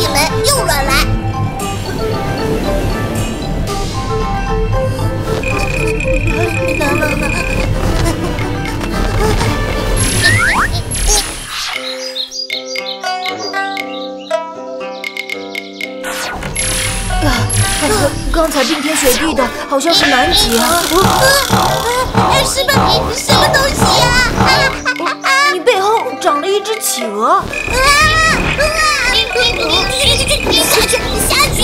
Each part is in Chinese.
一门又乱来。 刚才冰天雪地的，好像是南极啊！ 是吧？什么东西呀？ 你背后长了一只企鹅！ 下去！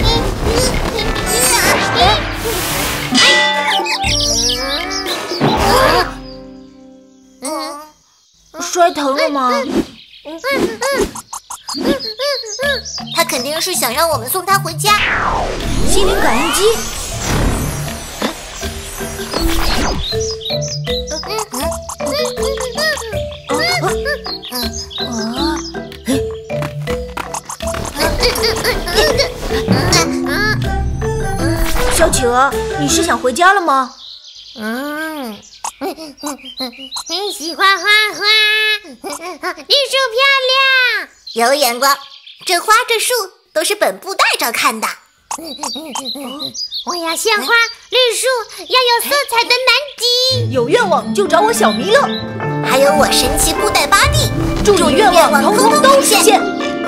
摔疼了吗？ 他肯定是想让我们送他回家。 心灵感应机。小企鹅，你是想回家了吗？ 喜欢花花，绿树漂亮，有眼光。这花这树都是本部带着看的。我要鲜花、绿树，要有色彩的南极。 有愿望就找我小弥勒， 还有我神奇布袋巴蒂， 祝你愿望统统都实现。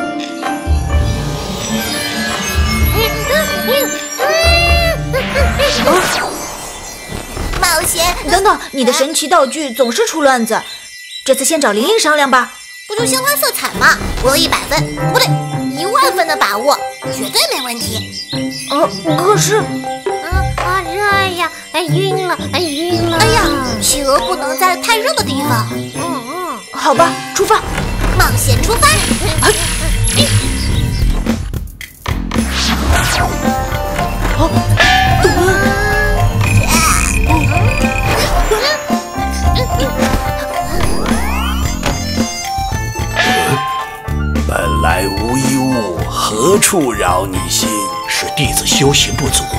冒险！ 等等，你的神奇道具总是出乱子，这次先找玲玲商量吧。 不就鲜花色彩吗？我有100分，不对，10000分的把握，绝对没问题。 可是， 热呀，晕了。哎呀，企鹅不能在太热的地方。 好吧，出发， 冒险出发。 本来无一物，何处扰你心？是弟子修行不足。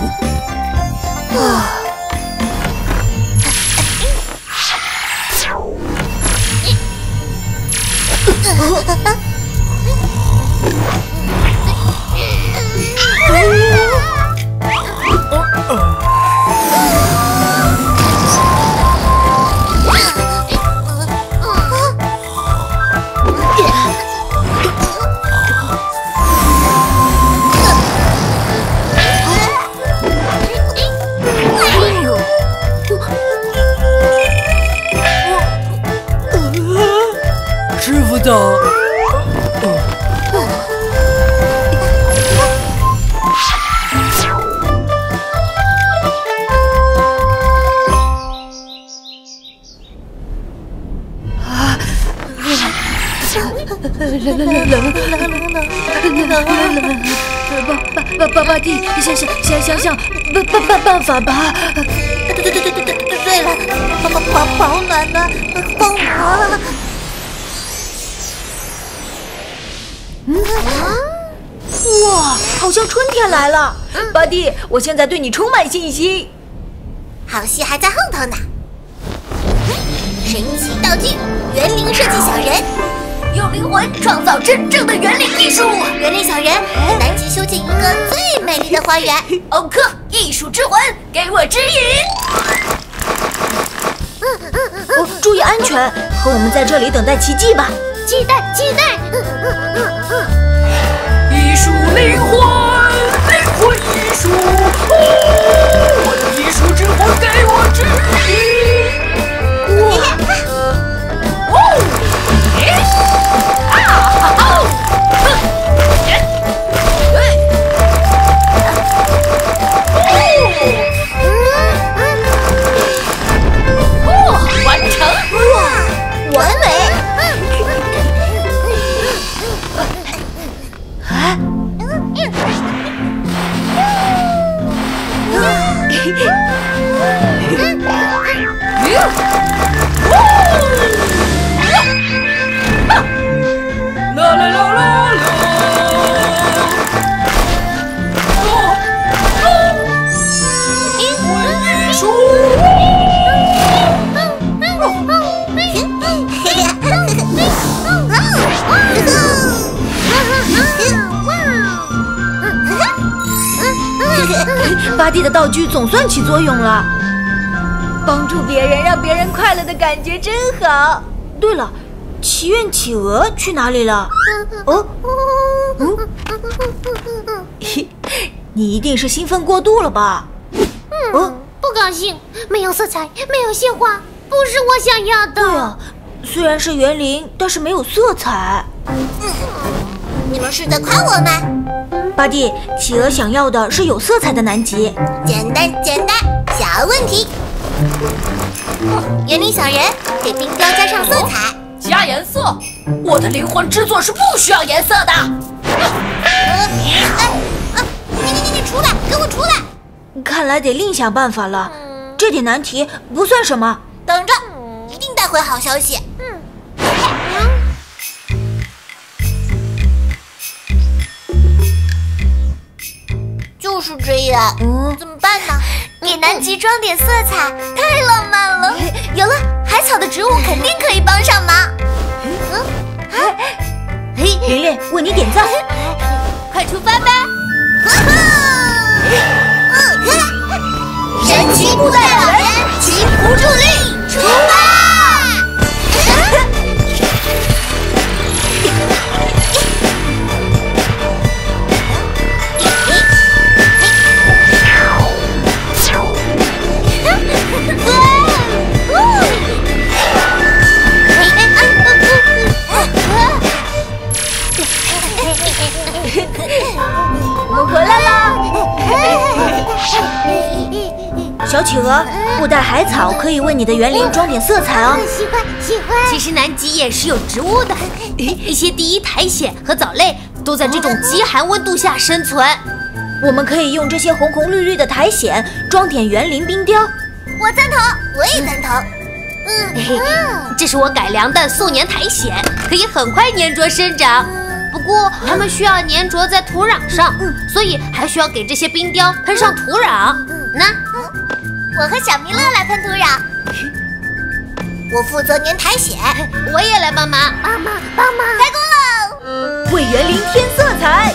巴蒂，想办法吧。 对了，保暖呢，帮我。 哇，好像春天来了。巴蒂，我现在对你充满信心。 好戏还在后头呢。神奇道具，园林设计小人。 用灵魂创造真正的园林艺术。 园林小人在南极修建一个最美丽的花园。 欧克，艺术之魂，给我指引。 注意安全，和我们在这里等待奇迹吧。 期待。 艺术灵魂艺术。我的艺术之魂，给我指引。 巴蒂的道具总算起作用了。帮助别人，让别人快乐的感觉真好。对了，祈愿企鹅去哪里了？哦，你一定是兴奋过度了吧？ 不高兴，没有色彩，没有鲜花，不是我想要的。 对啊，虽然是园林，但是没有色彩。 你们是在夸我吗？ 巴蒂，企鹅想要的是有色彩的南极。 简单，小问题。园林小人给冰雕加上色彩。 加颜色，我的灵魂之作是不需要颜色的。 你出来，给我出来！ 看来得另想办法了。这点难题不算什么。 等着，一定带回好消息。就是这样。怎么办呢？给南极装点色彩，太浪漫了。有了，海草的植物肯定可以帮上忙。 琳琳为你点赞。 快出发吧！神奇布袋老人齐辅助力，出发！ 我们回来啦！小企鹅，布袋海草可以为你的园林装点色彩哦。 喜欢。 其实南极也是有植物的，一些第一苔藓和藻类都在这种极寒温度下生存。 我们可以用这些红红绿绿的苔藓装点园林冰雕。 我赞同，我也赞同。 这是我改良的素粘苔藓，可以很快粘着生长。不过它们需要粘着在土壤上，所以还需要给这些冰雕喷上土壤。那我和小弥勒来喷土壤，我负责粘苔藓， 我也来帮忙。 帮忙，开工喽！ 为园林添色彩。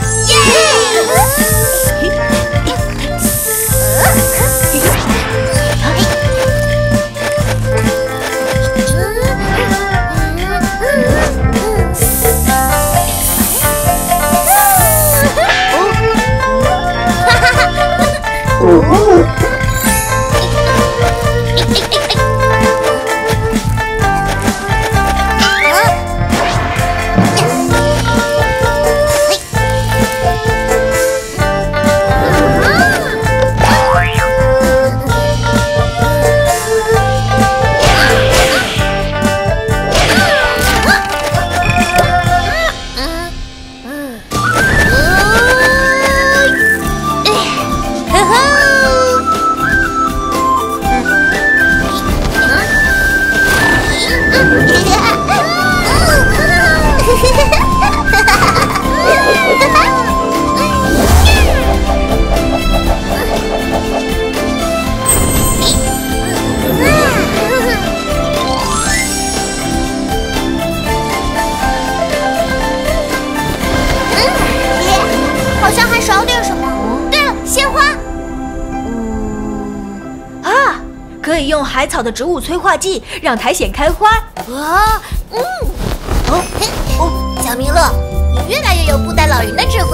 好像还少点什么。对了，鲜花。 可以用海草的植物催化剂让苔藓开花。 小弥勒，你越来越有布袋老人的智慧。